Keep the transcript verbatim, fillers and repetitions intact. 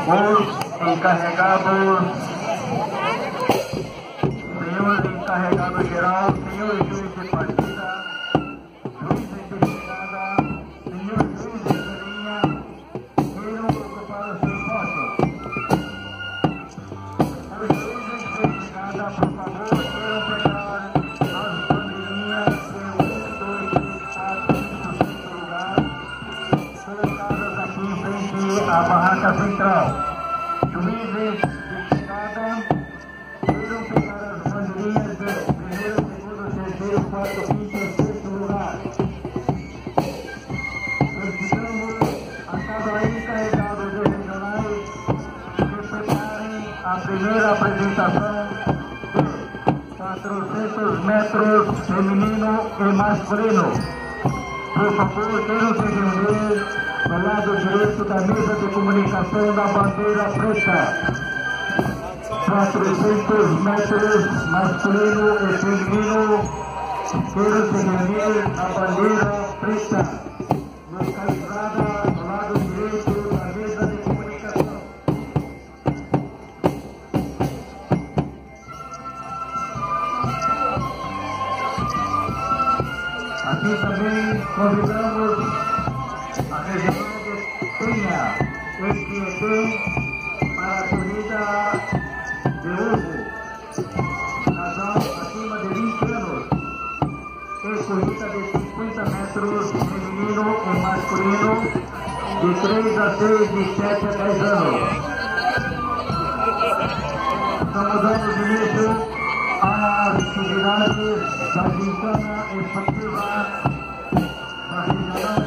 Os encarregados, senhor encarregado geral, senhor juiz de partida, juiz de chegada, senhor juiz de linha, queiram ocupar os seus postos. Os juízes de chegada, por favor, queiram pegar as bandeirinhas de um, dois, três, quatro, cinco, cinco lugares, colocadas aqui em frente à barraca central. Juízes de chegada, queiram pegar as bandeirinhas de primeiro, segundo, terceiro, quarto, quinto e sexto lugar. Solicitamos a cada encarregado de regionais que preparem a primeira apresentação de quatrocentos metros feminino e masculino. Por favor, queiram se reunir do lado direito da mesa de comunicação da bandeira preta. quatrocentos metros masculino e feminino, queiram se reunir na bandeira preta, localizada do lado direito da mesa de comunicação. Aqui também convidamos a região de Penha, Esquietê, para a corrida de ovo, casal acima de vinte anos, e corrida de cinquenta metros feminino e masculino, de três a seis, de sete a dez anos. Estamos dando início às atividades da gincana esportiva da regional